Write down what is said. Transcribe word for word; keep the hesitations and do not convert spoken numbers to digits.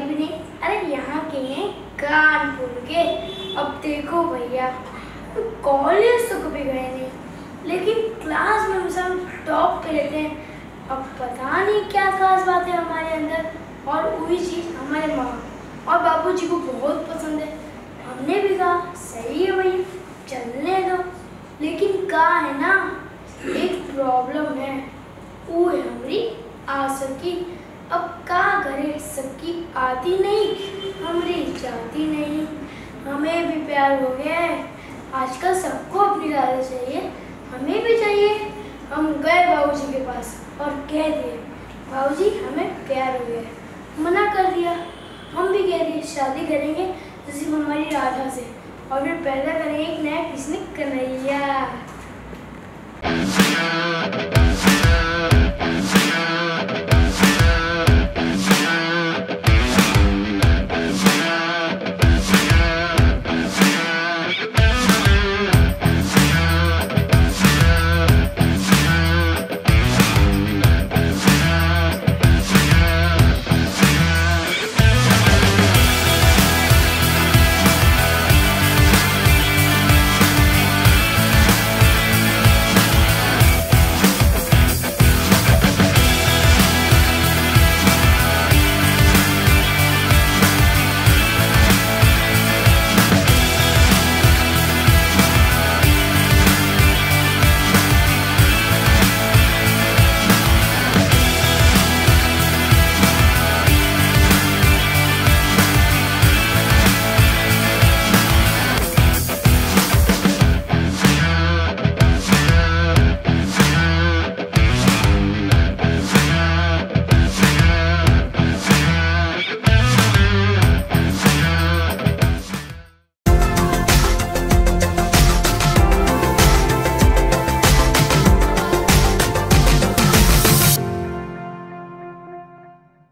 भी नहीं। अरे यहाँ के हैं कानपुर के। अब देखो भैया, कॉलेज तो कभी गए नहीं, लेकिन क्लास में हम टॉप पे लेते हैं। अब पता नहीं क्या खास बात है हमारे अंदर, और वही चीज़ हमारे माँ और बाबूजी को बहुत पसंद है। हमने भी कहा सही है भैया, चलने दो। लेकिन कहा है ना, एक प्रॉब्लम है, वो है हमारी आसकी। अब का करे, सबकी आती नहीं, हमारी जाती नहीं। हमें भी प्यार हो गया है, आजकल सबको अपनी दादा चाहिए, हमें भी चाहिए। हम गए बाबूजी के पास और कह दिए, बाबूजी हमें प्यार हो गया है। मना कर दिया। हम भी कह दिए शादी करेंगे जैसे हमारी राधा से, और फिर पैदा करेंगे एक नया कृष्ण कन्हैया।